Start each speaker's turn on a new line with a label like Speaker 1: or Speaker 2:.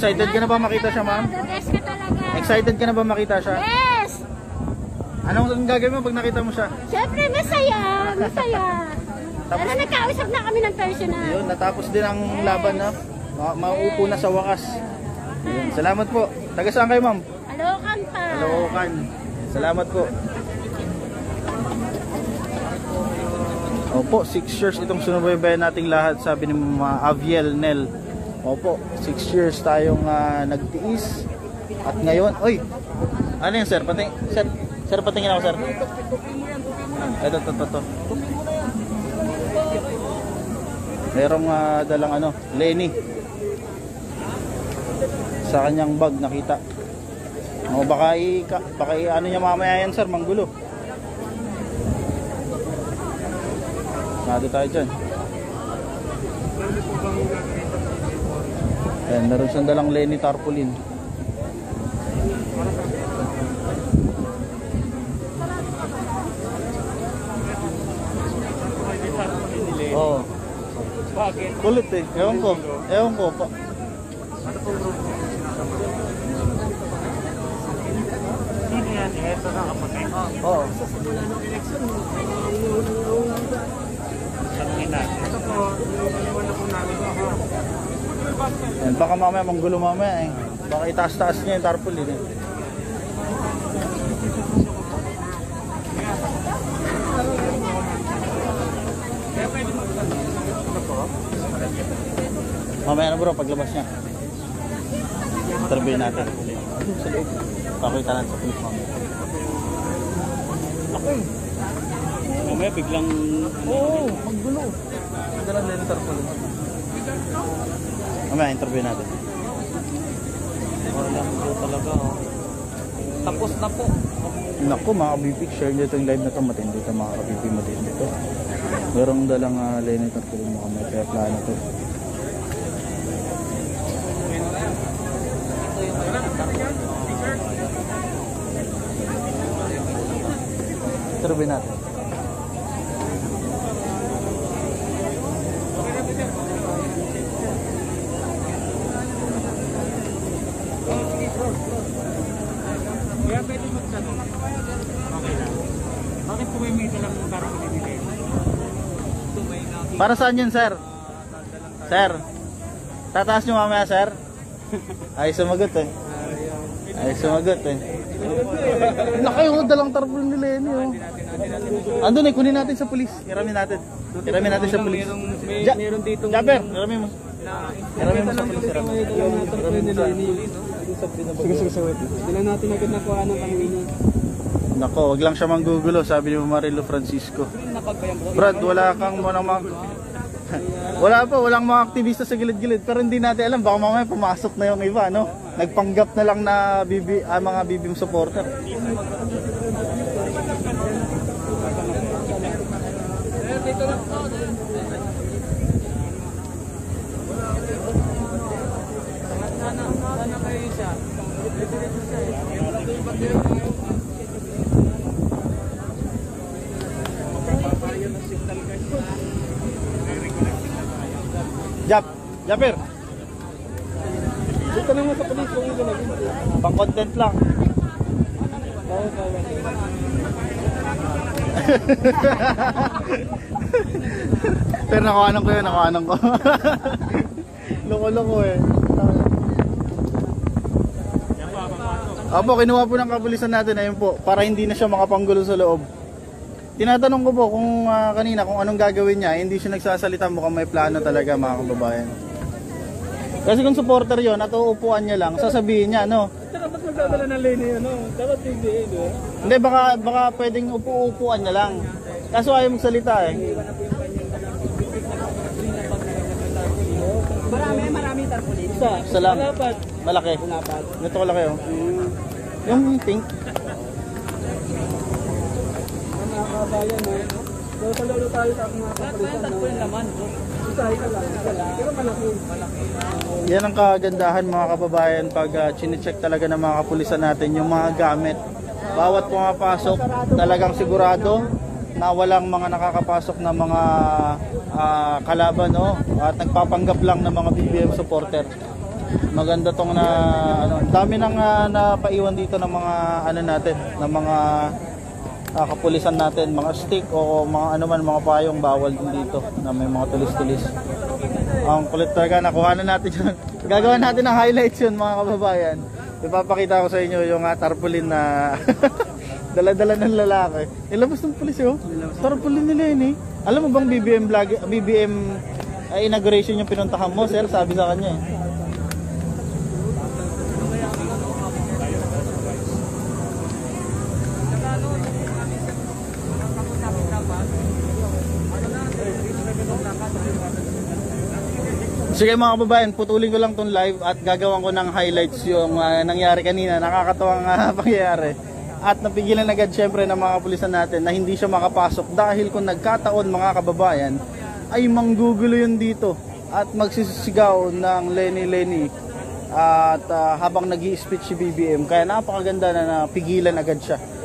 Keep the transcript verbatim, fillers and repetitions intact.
Speaker 1: Excited ka na ba makita siya, ma'am?
Speaker 2: The best ka talaga.
Speaker 1: Excited ka na ba makita siya?
Speaker 2: Yes!
Speaker 1: Anong gagawin mo pag nakita mo siya?
Speaker 2: Siyempre, masaya. Masaya.
Speaker 1: Tapos,
Speaker 2: Pero nagkausap na kami ng personal.
Speaker 1: yun, natapos din ang laban, no? Ma mauupo na sa wakas. Yun, salamat po. Taga saan kayo, ma'am?
Speaker 2: Alokan pa.
Speaker 1: Caloocan. Salamat po. Opo, six years itong sinubaybayan nating lahat, sabi ni Mama Aviel Nel. Opo, six years tayong uh, nagtiis. At ngayon, oy, ano yan, sir? Pating, sir, sir, patingin ako, sir. Ito, ito, ito, ito. Merong uh, dalang ano, Lenny. Sa kanyang bag, nakita. O, baka i, baka i, ano niya mamaya yan, sir, manggulo. Nado tayo dyan. Ayan, meron siyang dalang Lenny tarpaulin. Oo.
Speaker 3: Bakit?
Speaker 1: Kulit eh. Ewan ko. Ewan ko pa.
Speaker 3: Sino yan? Ito na kapatid.
Speaker 1: Oo.
Speaker 3: Sa simula ng eleksyon, sabihin natin. Ito po, yung na po namin ako.
Speaker 1: Ayan, baka mamaya manggulo mamaya eh. Baka itaas-taas niya yung tarpaulin eh. Mamaya na bro, paglabas niya. Interview natin. Sa loob. Pakita natin sa pulis mamaya. Ako eh.
Speaker 3: Mamaya biglang...
Speaker 1: Oo, maggulo. Dalang din yung tarpaulin. Mamaya, interview natin.
Speaker 3: Wala po talaga. Oh. Tapos na po.
Speaker 1: Naku, mga ka-B P, share nyo itong live na ito. Matindi ito, mga ka-B P, matindi ito. Merong dalang uh, Lenny tarpaulin mo kami. Kaya plano ito. Interview natin.
Speaker 3: Kaya pwede magtanong. Okay lang. Bakit po may mito lang ng parang pinili?
Speaker 1: Para saan yun, sir? Sir? Tataas nyo mamaya, sir? Ay, sumagot eh. Ay, sumagot eh. Nakayo, dalang tarpaulin ni Lenny oh. Andun eh, kunin natin sa pulis. Hiramin natin. Hiramin natin sa pulis. Ja
Speaker 3: Meron dito.
Speaker 1: Jaber, hiramin mo. Hiramin mo sa pulis. Hiramin mo sa pulis.
Speaker 3: Sige, sige, sige. Hindi lang natin agad nakuha ng kanina.
Speaker 1: Nako, wag lang siya manggugulo, sabi ni Marilo Francisco. Brad, wala kang mga mag... Wala pa, walang mga aktivista sa gilid-gilid. Pero hindi natin alam, baka mamaya pumasok na yung iba, no? Nagpanggap na lang na B B, ah, mga B B M supporter.
Speaker 3: Dito lang po. Sana, sana kayo isa.
Speaker 1: Jap, Japer.
Speaker 3: Dito naman sa pulis kung ito lagi.
Speaker 1: Pang content lang.
Speaker 3: Oo, kaya.
Speaker 1: Pero nakuhanan ko yun, nakuhanan ko. Loko-loko eh. Apo, kinuha po ng kapulisan natin, ayun po, para hindi na siya makapanggulo sa loob. Tinatanong ko po kung uh, kanina kung anong gagawin niya, hindi siya nagsasalita, mukhang may plano talaga mga kababayan. Kasi kung supporter yon at uupuan niya lang, sasabihin niya, no?
Speaker 3: Dapat magdadala ng Lenny, ano? Dapat hindi, no?
Speaker 1: Hindi, baka, baka pwedeng upu-upuan niya lang. Kaso ayaw magsalita eh.
Speaker 3: Marami, marami tarpaulin. Isa,
Speaker 1: Isa lang.
Speaker 3: Dapat.
Speaker 1: Malaki.
Speaker 3: Dapat.
Speaker 1: Ganito ko laki oh. Yung pink.
Speaker 3: Nakakabayan, no? So, palalo tayo sa mga kapulisan, no? Naman, isahin ka lang, isa lang. Pero malaki. Malaki.
Speaker 1: Yan ang kagandahan mga kababayan pag uh, chine-check talaga ng mga kapulisan natin yung mga gamit. Bawat pumapasok talagang sigurado na walang mga nakakapasok na mga uh, kalaban no? At nagpapanggap lang ng mga B B M supporter. Maganda tong na ano, dami nang uh, napaiwan dito ng mga ano natin, ng mga uh, kapulisan natin, mga stick o mga ano man, mga payong bawal din dito na may mga tulis-tulis. Ang kulit talaga, nakuha na natin yun. Gagawa natin ng highlights yun mga kababayan. Ipapakita ko sa inyo yung uh, tarpaulin na dala-dala ng lalaki. Ilabas ng pulis yun. Tarpaulin nila yun eh. Alam mo bang B B M vlog, B B M uh, inauguration yung pinuntahan mo, sir? Sabi sa kanya eh. Sige mga kababayan, putulin ko lang tong live at gagawan ko ng highlights yung uh, nangyari kanina, nakakatuwang uh, pangyayari. At napigilan agad syempre ng mga kapulisan natin na hindi siya makapasok dahil kung nagkataon mga kababayan ay manggugulo yun dito at magsisigaw ng Lenny Lenny at uh, habang nag-i-speech si B B M, kaya napakaganda na napigilan agad siya.